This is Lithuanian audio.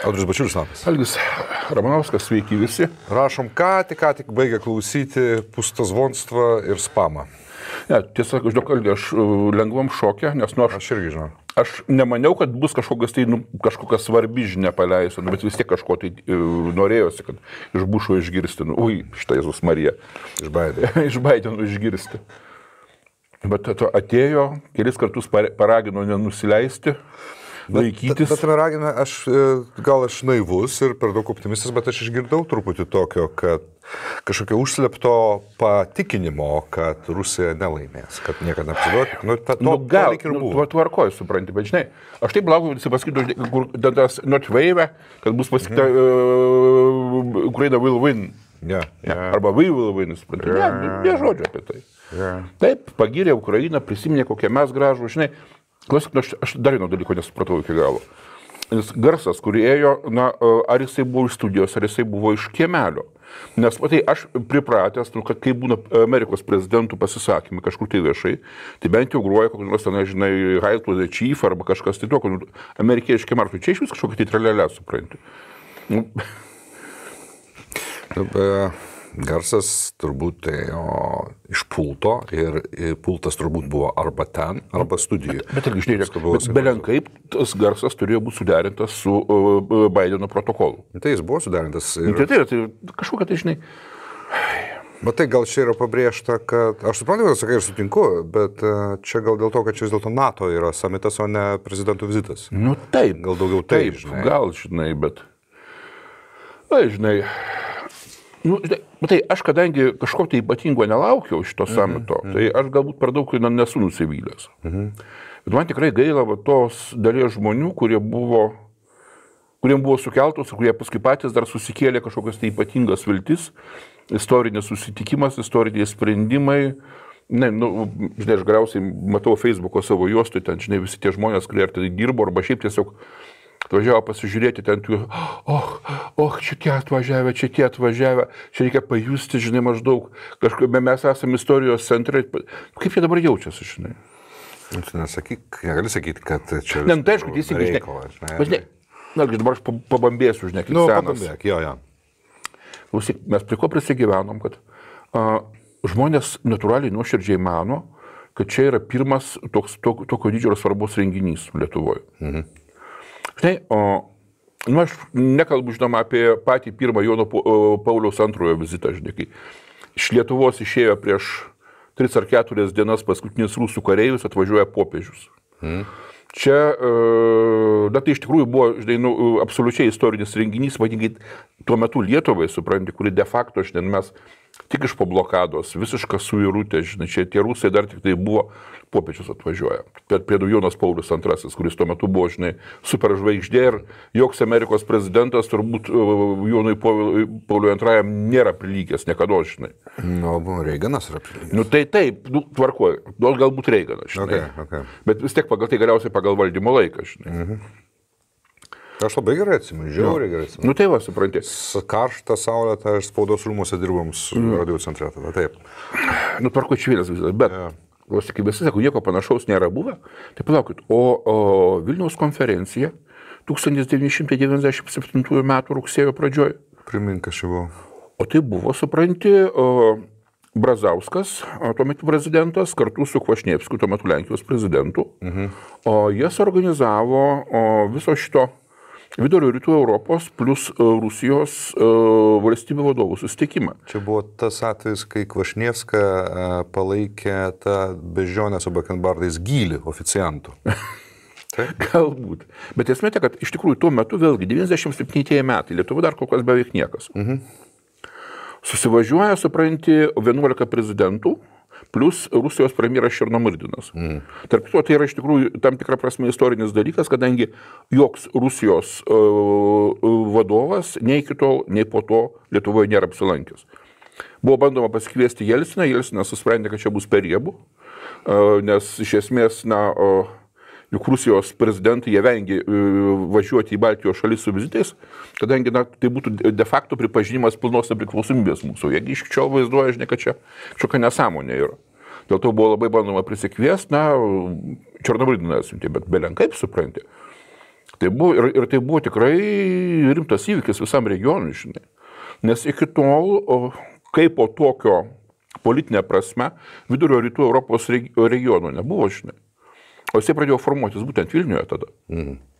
Audrius Bačiulis labas. Algis Ramanauskas, sveiki visi. Rašom, ką tik baigė klausyti Pustozvonstva ir Spamą. Ne, tiesą, žinok, Algi, aš lengvam šokė, nes Aš irgi žinau. Aš nemaniau, kad bus kažkokia svarbi žinia paleista, bet vis tiek kažko tai norėjosi, kad iš Bušo išgirsti. Ui, šitą Jėzus Marija. Iš Baideno. Iš Baideno išgirsti. Bet atėjo, kelis kartus paragino nenusileisti. Laikytis. Bet tame ragime, gal aš naivus ir per daug optimistas, bet aš išgirdau truputį tokio, kad kažkokio užslėpto patikinimo, kad Rusija nelaimės, kad niekada nepasiduotų. Gal ir buvo. Tvarkoju, supranti, bet žinai, aš taip laukiu, visi pasakytų, kur tas not wave, kad bus pasakyta Ukraina will win. Arba we will win, supranti. Ne žodžio apie tai. Taip, pagyrė Ukrainą, prisiminė, kokie mes gražų, žinai. Aš dar vieno dalyko nesupratau iki galo. Nes garsas, kurį ėjo, ar jisai buvo iš studijos, ar jisai buvo iš kiemelio. Nes matai, aš pripratęs, kad kai būna Amerikos prezidentų pasisakymai kažkur tai viešai, tai bent jau groja kokios nors, žinai, Hail to the Chief arba kažkas tai tokio, amerikiečiai martų. Čia iš vis kažkokia tai tralelė, supranti. Garsas turbūt ėjo iš pulto ir pultas turbūt buvo arba ten, arba studijoje. Bet irgi, žinai, belenkaip tas garsas turėjo būti suderintas su Baideno protokolu. Tai jis buvo suderintas. Tai kažkokia tai, žinai. Bet tai gal čia yra pabrėžta, kad, aš suprantu, kad sakai ir sutinku, bet čia gal dėl to, kad čia vis dėlto NATO yra samitas, o ne prezidentų vizitas. Nu taip. Gal daugiau taip, žinai. Gal, žinai, bet. Žinai. Tai aš kadangi kažko tai ypatingo nelaukiau šito samito, tai aš galbūt per daug nesu nusivylęs. Bet man tikrai gaila tos dalies žmonių, kuriem buvo sukeltos, kurie paskui patys dar susikėlė kažkokias tai ypatingas viltis, istorinis susitikimas, istoriniai sprendimai. Žinai, aš galiausiai matau Facebooko savo juostui, ten, žinai, visi tie žmonės, kurie ar tai dirbo, arba šiaip tiesiog atvažiavo pasižiūrėti ten, čia tie atvažiavę, čia reikia pajusti, žinai, maždaug, mes esame istorijos centrai, kaip jie dabar jaučiasi, žinai? Negali sakyti, kad čia... Ne, tai aišku, teisingai, žinai. Dabar aš pabambėsiu, žinai, kaip senas. Pabambėk, jo. Klausyk, mes prie ko prisigyvenom, kad žmonės natūraliai nuoširdžiai mano, kad čia yra pirmas tokio didžio svarbus renginys Lietuvoje. Žinai, aš nekalbu, žinoma, apie patį pirmą Jono Pauliaus antrojo vizitą, žinai, kai iš Lietuvos išėjo prieš 3 ar 4 dienas paskutinis rusų kareivis, atvažiuoja popiežius. Čia, tai iš tikrųjų buvo, žinai, absoliučiai istorinis renginys, vadingai, tuo metu Lietuvai, supranti, kuri de facto, žinai, mes tik iš po blokados, visiška suirutė, žinai, čia tie rusai dar tik tai buvo, popiežius atvažiuoja. Prie Jonas Paulius II, kuris tuo metu buvo, žinai, superžvaigždė ir joks Amerikos prezidentas turbūt Jonui Pauliui II nėra prilygęs, niekada, žinai. Reiganas yra prilygęs. Tai taip, tvarkoju, galbūt Reiganas, žinai. Okay. Bet vis tiek galiausiai pagal valdymo laiką, žinai. Aš labai gerai atsimenu, žiauriai gerai atsimenu. Tai va, supranti. Karštą saulę, tai aš spaudos rūmuose dirbom su radio centre, tada taip. Tvarko čvilės visas, bet, kaip visi sako, nieko panašaus nėra buvę. Tai palaukit, o Vilniaus konferencija 1997 metų rugsėjo pradžioj. Primink, aš jau. O tai buvo, supranti, Brazauskas, tuo metu prezidentas, kartu su Kvašnevskiu, tuo metu Lenkijos prezidentu. O jis organizavo viso šito Vidurio rytų Europos plus Rusijos valstybių vadovų susitikimą. Čia buvo tas atvejis, kai Kvašnevska palaikė tą beždžionę su bakenbardais gylį oficiantų. Galbūt. Bet esmė, kad iš tikrųjų tuo metu vėlgi 97 metai, Lietuva dar kol kas beveik niekas. Susivažiuoja, supranti, 11 prezidentų, plus Rusijos premjeras Černomyrdinas. Tarp to, tai yra iš tikrųjų tam tikra prasme istorinis dalykas, kadangi joks Rusijos vadovas nei iki tol, nei po to Lietuvoje nėra apsilankęs. Buvo bandoma pasikviesti Jelciną, Jelcinas susprendė, kad čia bus per riebu, nes iš esmės, juk Rusijos prezidentai jie vengia važiuoti į Baltijos šalis su vizitais, kadangi tai būtų de facto pripažinimas pilnos nepriklausomybės mūsų. Jie iš čia vaizduoja, žinai, kad čia kažkokia nesąmonė yra. Dėl to buvo labai bandoma prisikviesti, Černomyrdiną atsiuntė, bet belenkaip supranti. Tai buvo, ir tai buvo tikrai rimtas įvykis visam regionui, žinai. Nes iki tol, kaip po tokio politinė prasme, vidurio rytų Europos regionų nebuvo, žinai. O jisai pradėjo formuotis būtent Vilniuje tada.